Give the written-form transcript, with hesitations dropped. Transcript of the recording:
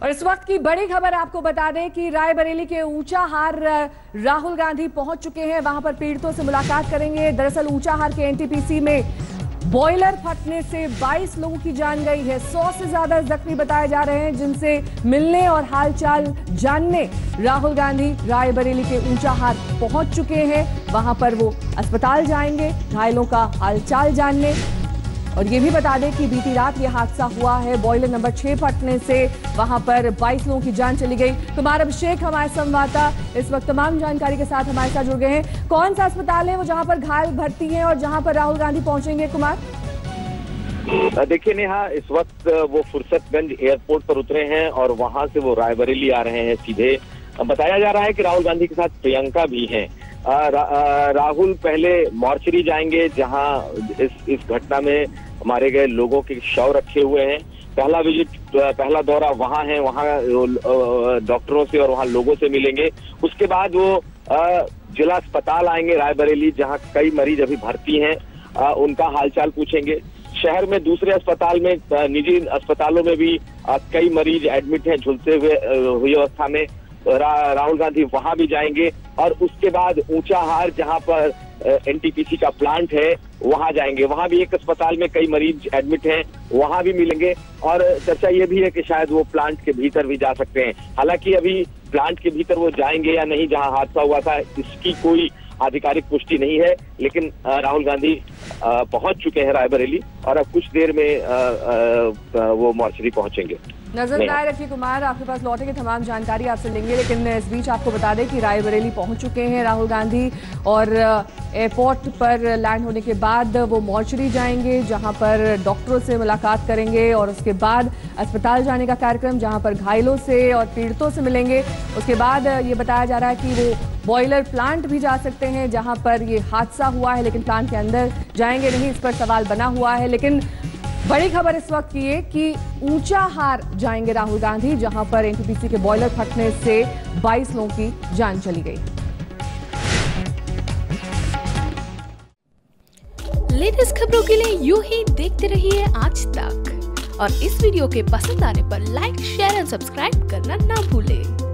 और इस वक्त की बड़ी खबर आपको बता दें कि रायबरेली के ऊंचाहार राहुल गांधी पहुंच चुके हैं। वहां पर पीड़ितों से मुलाकात करेंगे। दरअसल ऊंचाहार के एनटीपीसी में बॉयलर फटने से 22 लोगों की जान गई है। 100 से ज्यादा जख्मी बताए जा रहे हैं, जिनसे मिलने और हालचाल जानने राहुल गांधी रायबरेली के ऊंचाहार पहुंच चुके हैं। वहां पर वो अस्पताल जाएंगे घायलों का हालचाल जानने। और ये भी बता दें कि बीती रात ये हादसा हुआ है। बॉयलर नंबर 6 फटने से वहां पर 22 लोगों की जान चली गई। कुमार अभिषेक हमारे संवाददाता इस वक्त तमाम जानकारी के साथ हमारे साथ जुड़ गए हैं। कौन सा अस्पताल है वो जहां पर घायल भर्ती हैं और जहां पर राहुल गांधी पहुंचेंगे? कुमार, देखिए नेहा, इस वक्त वो फुर्सतगंज एयरपोर्ट पर उतरे हैं और वहां से वो रायबरेली आ रहे हैं सीधे। बताया जा रहा है कि राहुल गांधी के साथ प्रियंका भी हैं। राहुल पहले मॉर्चरी जाएंगे, जहां इस घटना में मारे गए लोगों के शव रखे हुए हैं। पहला दौरा वहां है, वहां डॉक्टरों से और वहां लोगों से मिलेंगे। उसके बाद वो जिला अस्पताल आएंगे रायबरेली, जहां कई मरीज अभी भर्ती हैं, उनका हालचाल पूछेंगे। शहर में दूसरे अस्पताल में, निजी अस्पतालों में भी कई मरीज एडमिट हैं झुलसे हुई अवस्था में। राहुल गांधी वहां भी जाएंगे और उसके बाद ऊंचाहार, जहां पर एनटीपीसी का प्लांट है, वहां जाएंगे। वहां भी एक अस्पताल में कई मरीज एडमिट हैं, वहां भी मिलेंगे। और चर्चा ये भी है कि शायद वो प्लांट के भीतर भी जा सकते हैं। हालांकि अभी प्लांट के भीतर वो जाएंगे या नहीं, जहां हादसा हुआ था, इसकी कोई आधिकारिक पुष्टि नहीं है। लेकिन राहुल गांधी पहुंच चुके हैं रायबरेली और अब कुछ देर में वो मॉर्चरी पहुंचेंगे। नजर बनाए रखिए कुमार, आपके पास लौटेंगे, तमाम जानकारी आपसे लेंगे। लेकिन इस बीच आपको बता दें कि रायबरेली पहुंच चुके हैं राहुल गांधी और एयरपोर्ट पर लैंड होने के बाद वो मॉर्चरी जाएंगे, जहां पर डॉक्टरों से मुलाकात करेंगे और उसके बाद अस्पताल जाने का कार्यक्रम, जहां पर घायलों से और पीड़ितों से मिलेंगे। उसके बाद ये बताया जा रहा है कि वो बॉयलर प्लांट भी जा सकते हैं, जहां पर ये हादसा हुआ है, लेकिन प्लांट के अंदर जाएंगे नहीं, इस पर सवाल बना हुआ है। लेकिन बड़ी खबर इस वक्त की है कि ऊंचाहार जाएंगे राहुल गांधी, जहां पर एनटीपीसी के बॉयलर फटने से 22 लोगों की जान चली गई। लेटेस्ट खबरों के लिए यूं ही देखते रहिए आज तक, और इस वीडियो के पसंद आने पर लाइक, शेयर एंड सब्सक्राइब करना ना भूलें।